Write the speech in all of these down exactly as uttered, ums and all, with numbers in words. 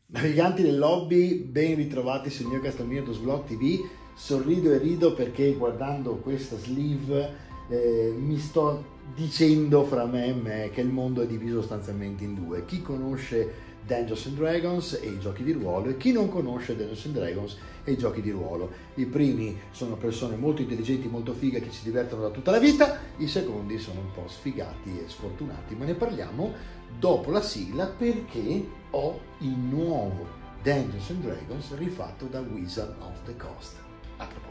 Naviganti del hobby, ben ritrovati sul mio Castelmino Vlog T V. Sorrido e rido perché guardando questa sleeve eh, mi sto dicendo fra me e me che il mondo è diviso sostanzialmente in due: chi conosce Dungeons and Dragons e i giochi di ruolo e chi non conosce Dungeons and Dragons e i giochi di ruolo. I primi sono persone molto intelligenti, molto fighe che ci divertono da tutta la vita, i secondi sono un po' sfigati e sfortunati, ma ne parliamo dopo la sigla perché ho il nuovo Dungeons and Dragons rifatto da Wizard of the Coast. A tra poco.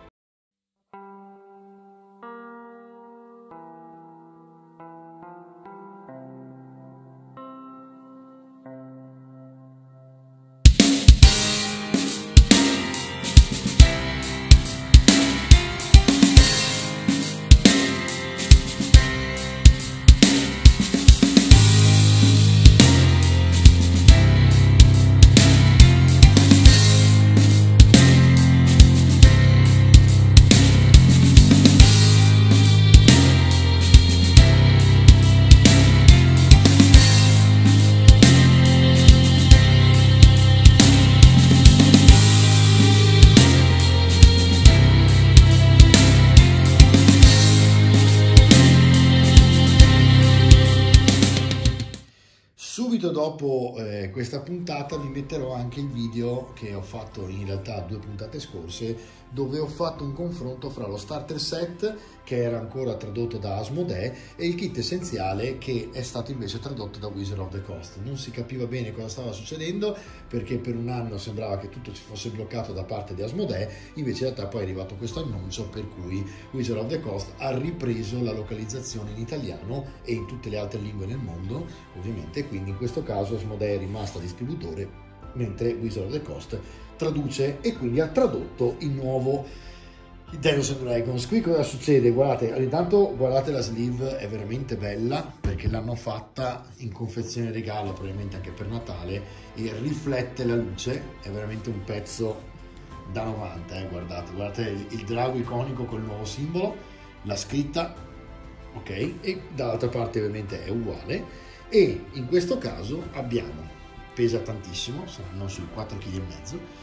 Subito dopo eh, questa puntata vi metterò anche il video che ho fatto in realtà due puntate scorse, dove ho fatto un confronto fra lo starter set, che era ancora tradotto da Asmodee, e il kit essenziale che è stato invece tradotto da Wizard of the Coast. Non si capiva bene cosa stava succedendo perché per un anno sembrava che tutto ci fosse bloccato da parte di Asmodee, invece in realtà poi è arrivato questo annuncio per cui Wizard of the Coast ha ripreso la localizzazione in italiano e in tutte le altre lingue nel mondo, ovviamente, quindi in questo caso Asmodee è rimasta distributore mentre Wizard of the Coast traduce, e quindi ha tradotto il nuovo Dungeons and Dragons. Qui cosa succede? Guardate, intanto guardate la sleeve, è veramente bella perché l'hanno fatta in confezione regalo, probabilmente anche per Natale, e riflette la luce, è veramente un pezzo da novanta, eh, guardate, guardate il, il drago iconico col nuovo simbolo, la scritta, ok, e dall'altra parte ovviamente è uguale. E in questo caso abbiamo, pesa tantissimo, saranno sui quattro virgola cinque chili,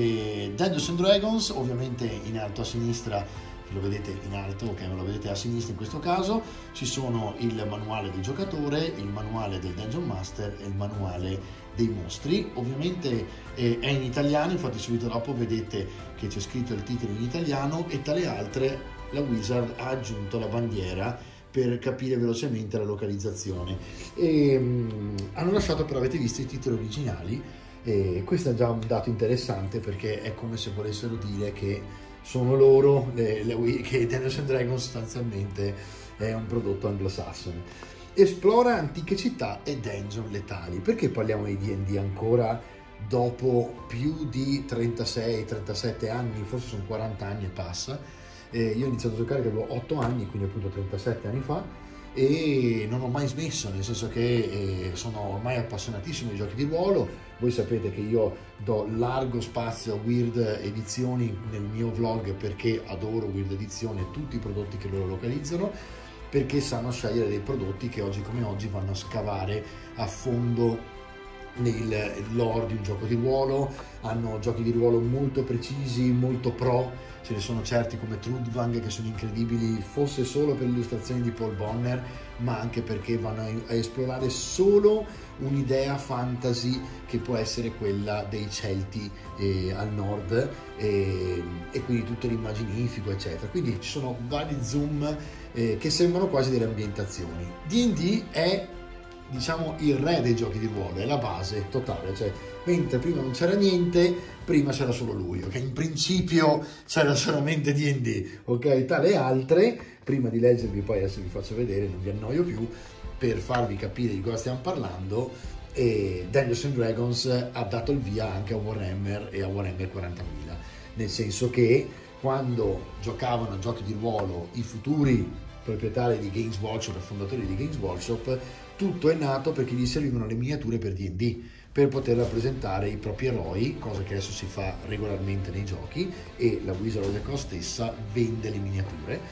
e Dungeons and Dragons ovviamente in alto a sinistra, lo vedete in alto, ok, non lo vedete a sinistra in questo caso, ci sono il manuale del giocatore, il manuale del Dungeon Master e il manuale dei mostri. Ovviamente eh, è in italiano, infatti subito dopo vedete che c'è scritto il titolo in italiano, e tra le altre la Wizard ha aggiunto la bandiera per capire velocemente la localizzazione, e um, hanno lasciato, però avete visto i titoli originali, e questo è già un dato interessante perché è come se volessero dire che sono loro, le, le, che Dungeons and Dragons sostanzialmente è un prodotto anglosassone. Esplora antiche città e dungeon letali. Perché parliamo di D and D ancora dopo più di trentasei trentasette anni, forse sono quaranta anni e passa? Eh, io ho iniziato a giocare che avevo otto anni, quindi appunto trentasette anni fa, e non ho mai smesso, nel senso che eh, sono ormai appassionatissimo di giochi di ruolo. Voi sapete che io do largo spazio a Weird Edizioni nel mio vlog perché adoro Weird Edizioni e tutti i prodotti che loro localizzano, perché sanno scegliere dei prodotti che oggi come oggi vanno a scavare a fondo nel lore di un gioco di ruolo. Hanno giochi di ruolo molto precisi, molto pro, ce ne sono certi come Trudvang che sono incredibili, fosse solo per le illustrazioni di Paul Bonner, ma anche perché vanno a esplorare solo un'idea fantasy che può essere quella dei Celti eh, al nord, eh, e quindi tutto l'immaginifico eccetera. Quindi ci sono vari zoom eh, che sembrano quasi delle ambientazioni. D and D è, diciamo, il re dei giochi di ruolo, è la base totale, cioè mentre prima non c'era niente, prima c'era solo lui, ok? In principio c'era solamente D and D, ok? Tale altre, prima di leggervi, poi adesso vi faccio vedere, non vi annoio più, per farvi capire di cosa stiamo parlando, e Dungeons and Dragons ha dato il via anche a Warhammer e a Warhammer quarantamila, nel senso che quando giocavano a giochi di ruolo i futuri proprietari di Games Workshop e fondatori di Games Workshop, tutto è nato perché gli servivano le miniature per D and D, per poter rappresentare i propri eroi, cosa che adesso si fa regolarmente nei giochi, e la Wizard of the Coast stessa vende le miniature.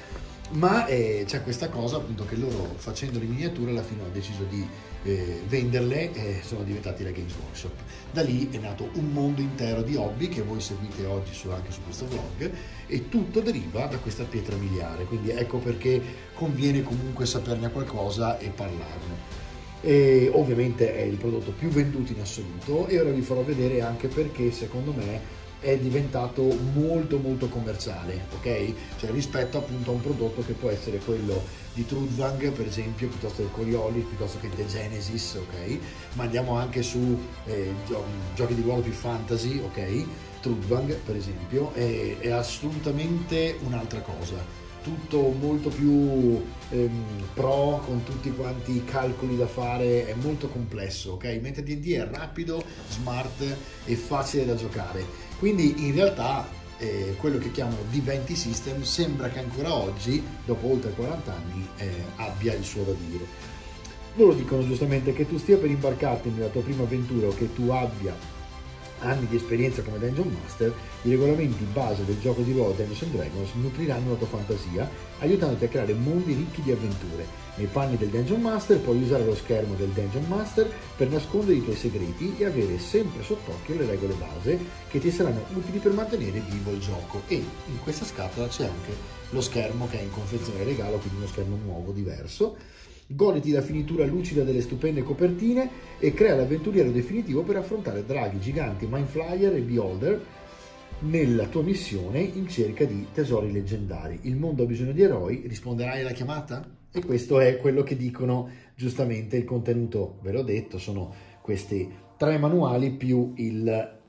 ma eh, c'è questa cosa appunto che loro, facendo le miniature, alla fine hanno deciso di eh, venderle e sono diventati la Games Workshop. Da lì è nato un mondo intero di hobby che voi seguite oggi su, anche su questo vlog, e tutto deriva da questa pietra miliare, quindi ecco perché conviene comunque saperne qualcosa e parlarne. E ovviamente è il prodotto più venduto in assoluto, e ora vi farò vedere anche perché secondo me è diventato molto molto commerciale, ok? Cioè rispetto appunto a un prodotto che può essere quello di Trudvang per esempio, piuttosto che Coriolis, piuttosto che The Genesis, ok? Ma andiamo anche su eh, gio giochi di ruolo più fantasy, ok? Trudvang per esempio è, è assolutamente un'altra cosa, tutto molto più ehm, pro, con tutti quanti i calcoli da fare, è molto complesso, ok? Mentre D and D è rapido, smart e facile da giocare. Quindi in realtà eh, quello che chiamano D venti System sembra che ancora oggi, dopo oltre quaranta anni, eh, abbia il suo da dire. Loro dicono giustamente che tu stia per imbarcarti nella tua prima avventura o che tu abbia anni di esperienza come Dungeon Master, i regolamenti base del gioco di ruolo Dungeons and Dragons nutriranno la tua fantasia, aiutandoti a creare mondi ricchi di avventure. Nei panni del Dungeon Master puoi usare lo schermo del Dungeon Master per nascondere i tuoi segreti e avere sempre sott'occhio le regole base che ti saranno utili per mantenere vivo il gioco. E in questa scatola c'è anche lo schermo che è in confezione regalo, quindi uno schermo nuovo, diverso. Goditi la finitura lucida delle stupende copertine e crea l'avventuriero definitivo per affrontare draghi, giganti, mindflayer e beholder nella tua missione in cerca di tesori leggendari. Il mondo ha bisogno di eroi, risponderai alla chiamata? E questo è quello che dicono giustamente. Il contenuto, ve l'ho detto, sono questi tre manuali più il,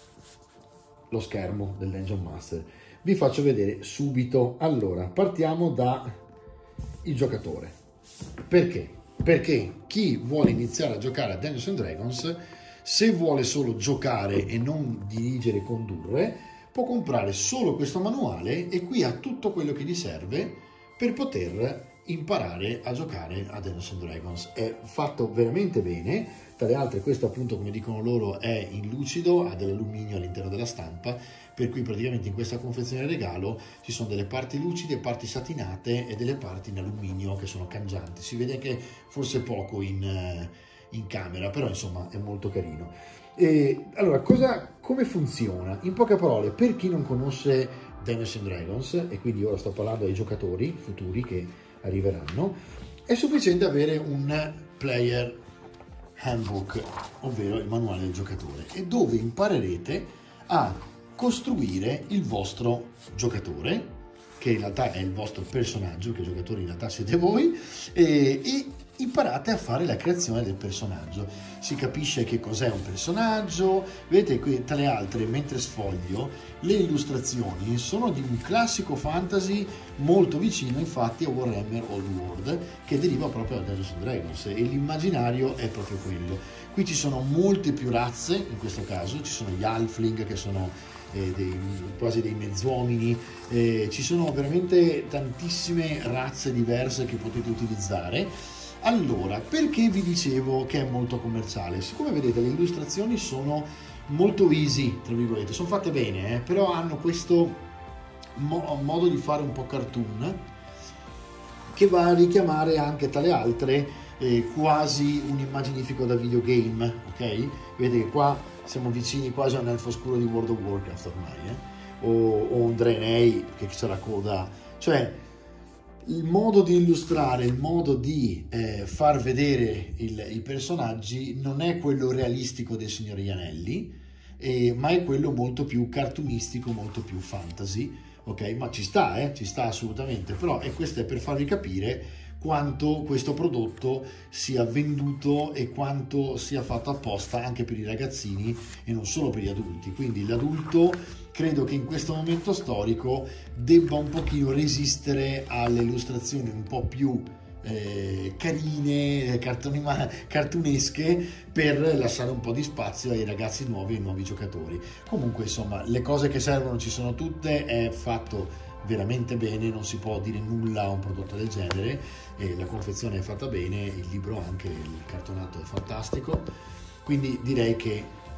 lo schermo del Dungeon Master. Vi faccio vedere subito. Allora, partiamo da il giocatore. Perché? Perché chi vuole iniziare a giocare a Dungeons and Dragons, se vuole solo giocare e non dirigere e condurre, può comprare solo questo manuale e qui ha tutto quello che gli serve per poter imparare a giocare a Dungeons and Dragons. È fatto veramente bene. Tra le altre, questo appunto, come dicono loro, è in lucido, ha dell'alluminio all'interno della stampa, per cui praticamente in questa confezione regalo ci sono delle parti lucide, parti satinate e delle parti in alluminio che sono cangianti. Si vede che forse poco in, in camera, però insomma è molto carino. E allora, cosa, come funziona? In poche parole, per chi non conosce Dungeons and Dragons, e quindi ora sto parlando ai giocatori futuri che arriveranno, è sufficiente avere un player handbook, ovvero il manuale del giocatore, e dove imparerete a costruire il vostro giocatore, che in realtà è il vostro personaggio, che giocatori in realtà siete voi, e, e imparate a fare la creazione del personaggio. Si capisce che cos'è un personaggio. Vedete qui, tra le altre, mentre sfoglio, le illustrazioni sono di un classico fantasy molto vicino infatti a Warhammer Old World, che deriva proprio da Dungeons and Dragons, e l'immaginario è proprio quello. Qui ci sono molte più razze, in questo caso ci sono gli halfling, che sono eh, dei, quasi dei mezzuomini, eh, ci sono veramente tantissime razze diverse che potete utilizzare. Allora, perché vi dicevo che è molto commerciale? Siccome vedete le illustrazioni sono molto easy, tra virgolette, sono fatte bene, eh, però hanno questo mo modo di fare un po' cartoon, che va a richiamare anche tra le altre eh, quasi un immaginifico da videogame, ok? Vedete che qua siamo vicini quasi a un elfo scuro di World of Warcraft ormai, eh? o, o un Draenei che c'è la coda, cioè il modo di illustrare, il modo di eh, far vedere il, i personaggi non è quello realistico del Signore degli Anelli, eh, ma è quello molto più cartoonistico, molto più fantasy, ok? Ma ci sta, eh? Ci sta assolutamente, però e questo è per farvi capire quanto questo prodotto sia venduto e quanto sia fatto apposta anche per i ragazzini e non solo per gli adulti. Quindi l'adulto credo che in questo momento storico debba un pochino resistere alle illustrazioni un po' più eh, carine, cartunesche, per lasciare un po' di spazio ai ragazzi nuovi e ai nuovi giocatori. Comunque insomma le cose che servono ci sono tutte, è fatto veramente bene, non si può dire nulla a un prodotto del genere, e la confezione è fatta bene, il libro anche, il cartonato è fantastico, quindi direi che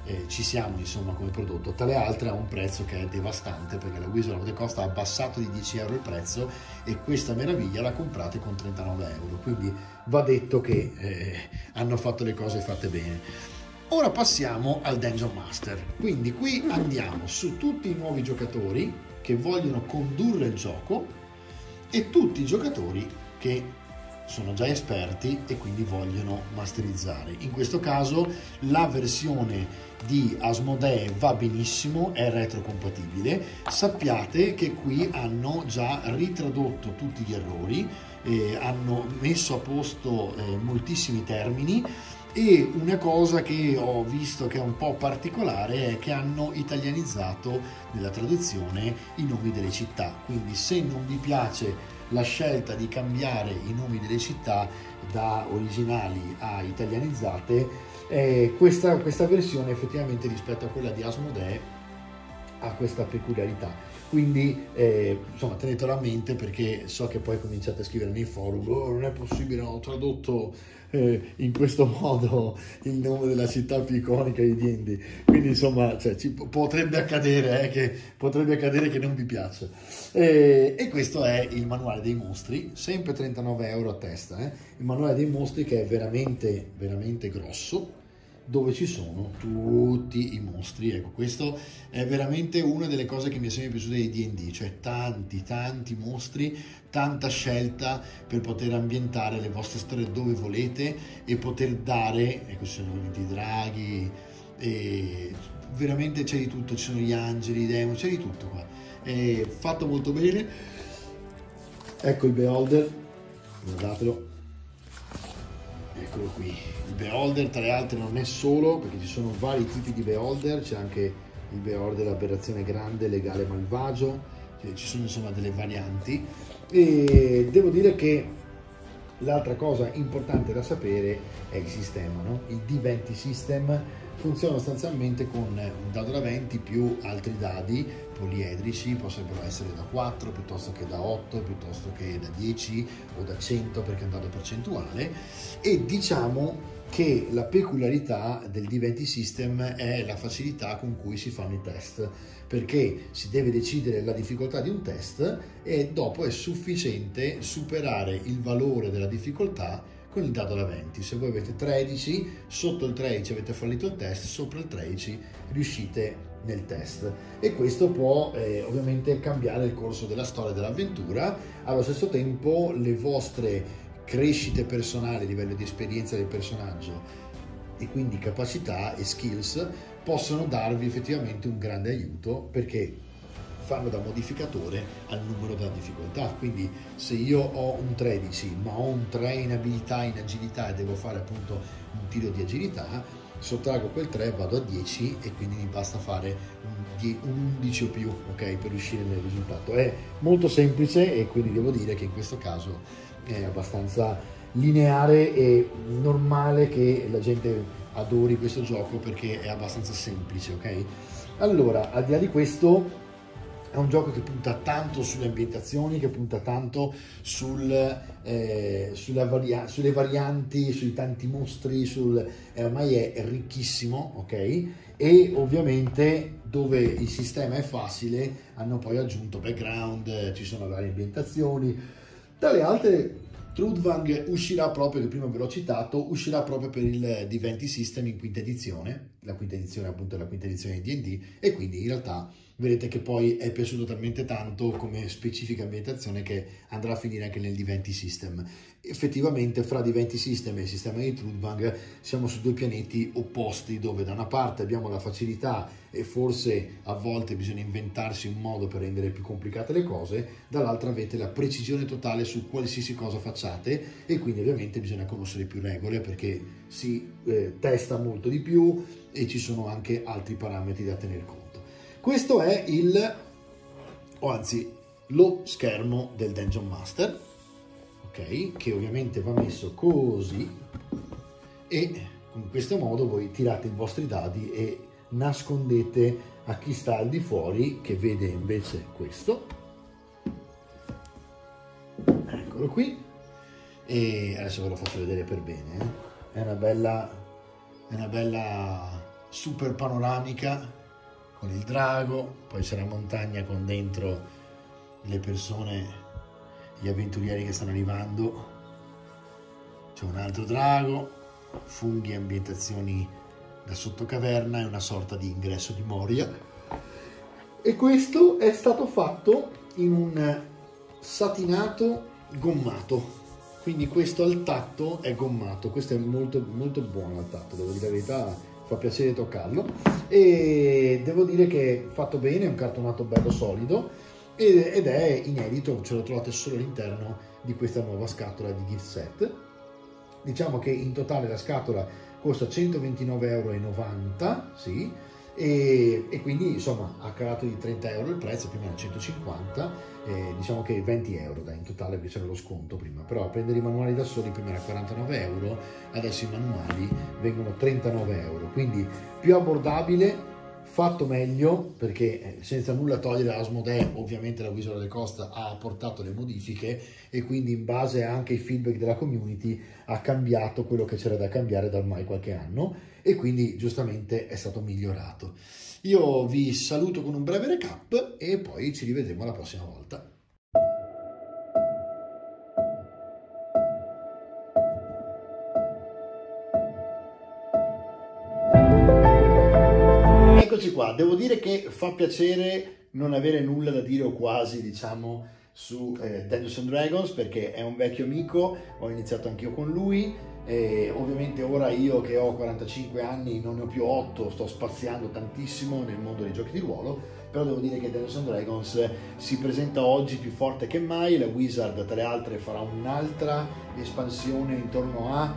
eh, ci siamo insomma come prodotto. Tra le altre ha un prezzo che è devastante, perché la Wizard of the Coast ha abbassato di dieci euro il prezzo e questa meraviglia la comprate con trentanove euro, quindi va detto che eh, hanno fatto le cose fatte bene. Ora passiamo al Dungeon Master, quindi qui andiamo su tutti i nuovi giocatori che vogliono condurre il gioco e tutti i giocatori che sono già esperti e quindi vogliono masterizzare. In questo caso la versione di Asmodee va benissimo, è retrocompatibile. Sappiate che qui hanno già ritradotto tutti gli errori, eh, hanno messo a posto eh, moltissimi termini, e una cosa che ho visto che è un po' particolare è che hanno italianizzato nella traduzione i nomi delle città, quindi se non vi piace la scelta di cambiare i nomi delle città da originali a italianizzate, eh, questa, questa versione effettivamente rispetto a quella di Asmodee ha questa peculiarità, quindi eh, insomma tenetelo a mente, perché so che poi cominciate a scrivere nei forum: oh, non è possibile, ho tradotto eh, in questo modo il nome della città più iconica di D and D, quindi insomma cioè, ci, potrebbe accadere eh, che potrebbe accadere che non vi piaccia. Eh, e questo è il manuale dei mostri, sempre trentanove euro a testa, eh? Il manuale dei mostri che è veramente veramente grosso, dove ci sono tutti i mostri. Ecco, questo è veramente una delle cose che mi è sempre piaciuta di D and D, cioè tanti tanti mostri, tanta scelta per poter ambientare le vostre storie dove volete e poter dare, ecco, ci sono i draghi, e veramente c'è di tutto, ci sono gli angeli, i demoni, c'è di tutto qua, è fatto molto bene. Ecco il Beholder, guardatelo, eccolo qui. Il Beholder, tra le altre, non è solo, perché ci sono vari tipi di Beholder, c'è anche il Beholder aberrazione grande, legale malvagio, cioè, ci sono insomma delle varianti. E devo dire che l'altra cosa importante da sapere è il sistema, no? Il D venti System funziona sostanzialmente con un dado da venti più altri dadi poliedrici, possono essere da quattro piuttosto che da otto, piuttosto che da dieci o da cento, perché è un dado percentuale. E diciamo che la peculiarità del D venti System è la facilità con cui si fanno i test, perché si deve decidere la difficoltà di un test e dopo è sufficiente superare il valore della difficoltà con il dado da venti. Se voi avete tredici, sotto il tredici avete fallito il test, sopra il tredici riuscite nel test, e questo può eh, ovviamente cambiare il corso della storia dell'avventura. Allo stesso tempo le vostre crescite personali a livello di esperienza del personaggio e quindi capacità e skills possono darvi effettivamente un grande aiuto, perché fanno da modificatore al numero della difficoltà. Quindi se io ho un tredici ma ho un tre in abilità, in agilità, e devo fare appunto un tiro di agilità, sottraggo quel tre, vado a dieci e quindi mi basta fare un undici o più, ok, per uscire nel risultato. È molto semplice e quindi devo dire che in questo caso è abbastanza lineare e normale che la gente adori questo gioco, perché è abbastanza semplice, ok? Allora, al di là di questo, è un gioco che punta tanto sulle ambientazioni, che punta tanto sul, eh, sulla varia sulle varianti, sui tanti mostri, sul, eh, ormai è ricchissimo, ok? E ovviamente dove il sistema è facile hanno poi aggiunto background, ci sono varie ambientazioni. Dalle altre, Trudvang uscirà proprio, che prima ve l'ho citato, uscirà proprio per il D venti System in quinta edizione, la quinta edizione appunto è la quinta edizione di D and D, e quindi in realtà vedete che poi è piaciuto talmente tanto come specifica ambientazione che andrà a finire anche nel D venti System. Effettivamente fra D venti System e il sistema di Trudvang siamo su due pianeti opposti, dove da una parte abbiamo la facilità e forse a volte bisogna inventarsi un modo per rendere più complicate le cose, dall'altra avete la precisione totale su qualsiasi cosa facciate, e quindi ovviamente bisogna conoscere più regole, perché si eh, testa molto di più e ci sono anche altri parametri da tener conto. Questo è il, o anzi lo schermo del Dungeon Master, ok, che ovviamente va messo così, e in questo modo voi tirate i vostri dadi e nascondete a chi sta al di fuori, che vede invece questo. Eccolo qui, e adesso ve lo faccio vedere per bene, eh. È una bella, è una bella super panoramica con il drago, poi c'è la montagna con dentro le persone, gli avventurieri che stanno arrivando, c'è un altro drago, funghi e ambientazioni da sottocaverna e una sorta di ingresso di Moria. E questo è stato fatto in un satinato gommato, quindi questo al tatto è gommato, questo è molto molto buono al tatto, devo dire la verità, fa piacere toccarlo, e devo dire che è fatto bene, è un cartonato bello solido ed è inedito, ce lo trovate solo all'interno di questa nuova scatola di gift set. Diciamo che in totale la scatola costa centoventinove e novanta euro, sì, e, e quindi insomma ha calato di trenta euro il prezzo, prima era centocinquanta, eh, diciamo che venti euro dai, in totale, perché c'era lo sconto prima, però a prendere i manuali da soli prima era quarantanove euro, adesso i manuali vengono trentanove euro, quindi più abbordabile, fatto meglio, perché senza nulla togliere Asmodee, ovviamente la Wizard of the Coast ha apportato le modifiche e quindi in base anche ai feedback della community ha cambiato quello che c'era da cambiare da ormai qualche anno e quindi giustamente è stato migliorato. Io vi saluto con un breve recap e poi ci rivedremo la prossima volta. Eccoci qua, devo dire che fa piacere non avere nulla da dire o quasi, diciamo, su eh, Dungeons and Dragons, perché è un vecchio amico, ho iniziato anch'io con lui, e ovviamente ora io che ho quarantacinque anni, non ne ho più otto, sto spaziando tantissimo nel mondo dei giochi di ruolo, però devo dire che Dungeons and Dragons si presenta oggi più forte che mai. La Wizard, tra le altre, farà un'altra espansione intorno a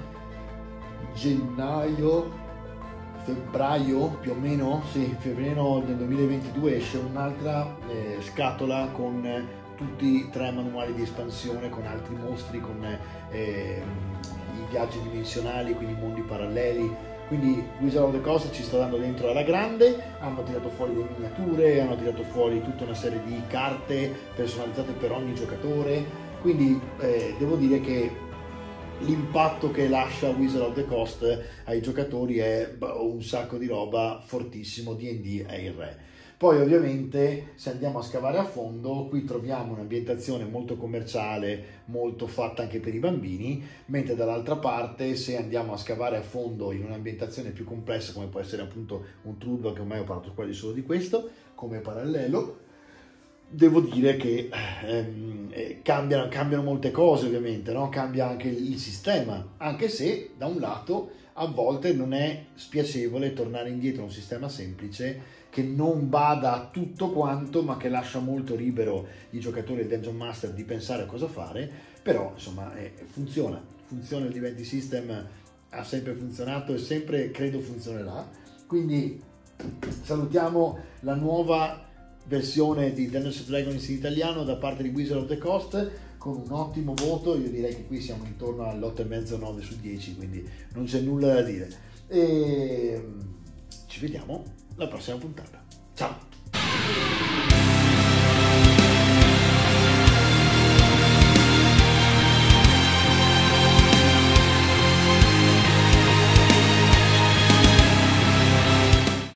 gennaio, febbraio più o meno, sì, febbraio del duemilaventidue esce un'altra eh, scatola con eh, tutti e tre manuali di espansione, con altri mostri, con eh, i viaggi dimensionali, quindi mondi paralleli. Quindi Wizard of the Coast ci sta dando dentro alla grande, hanno tirato fuori le miniature, hanno tirato fuori tutta una serie di carte personalizzate per ogni giocatore, quindi eh, devo dire che l'impatto che lascia Wizard of the Coast ai giocatori è un sacco di roba, fortissimo, D and D è il re. Poi ovviamente se andiamo a scavare a fondo, qui troviamo un'ambientazione molto commerciale, molto fatta anche per i bambini, mentre dall'altra parte se andiamo a scavare a fondo in un'ambientazione più complessa, come può essere appunto un Trudvang, che ormai ho parlato quasi solo di questo, come parallelo, devo dire che ehm, eh, cambiano, cambiano molte cose ovviamente, no? Cambia anche il sistema, anche se da un lato a volte non è spiacevole tornare indietro a un sistema semplice che non bada a tutto quanto, ma che lascia molto libero i giocatori del Dungeon Master di pensare a cosa fare, però insomma eh, funziona, funziona il Divinity System, ha sempre funzionato e sempre credo funzionerà, quindi salutiamo la nuova versione di Dungeons and Dragons in italiano da parte di Wizard of the Coast con un ottimo voto. Io direi che qui siamo intorno all'otto e mezzo nove su dieci, quindi non c'è nulla da dire e ci vediamo alla prossima puntata. Ciao!